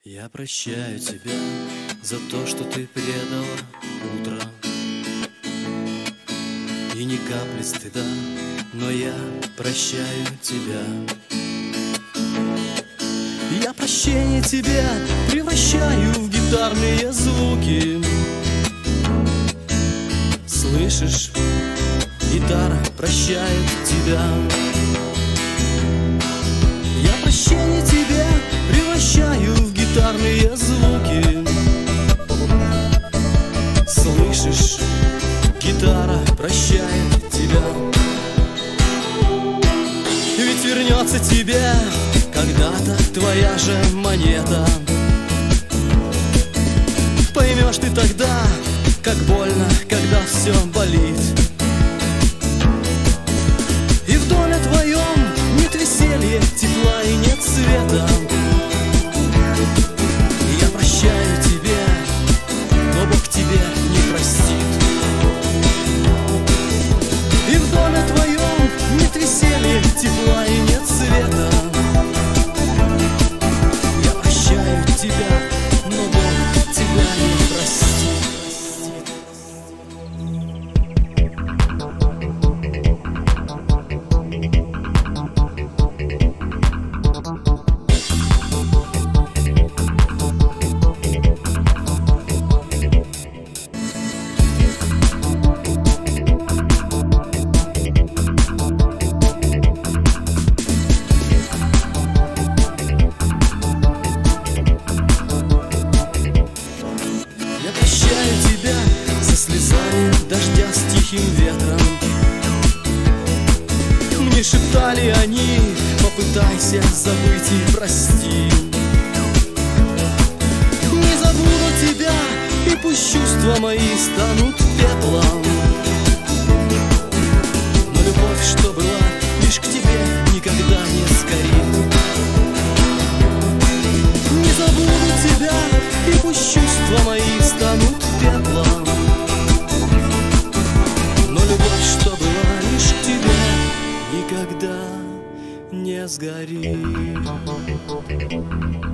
Я прощаю тебя за то, что ты предала утро. И ни капли стыда, но я прощаю тебя. Я прощение тебе превращаю в гитарные звуки. Слышишь, гитара прощает тебя. Я прощение тебе превращаю в гитарные звуки. Слышишь, гитара прощает тебя. Ведь вернется тебе когда-то твоя же монета. Поймешь ты тогда, как больно, когда все болит. И в доме твоем нет веселья, тепла и нет света. Я прощаю тебе, но Бог тебе не простит. И в доме твоем нет веселья, тепла и нет света. Я прощаю тебя, но Бог тебя не простит. Тебя за слезами дождя с тихим ветром. Мне шептали они: попытайся забыть и прости. Не забуду тебя, и пусть чувства мои станут пеплом. Но любовь, что была, лишь к тебе никогда не сгорит. Не забуду тебя, и пусть чувства мои станут пеплом. Но любовь, что была, лишь к тебе никогда не сгорит.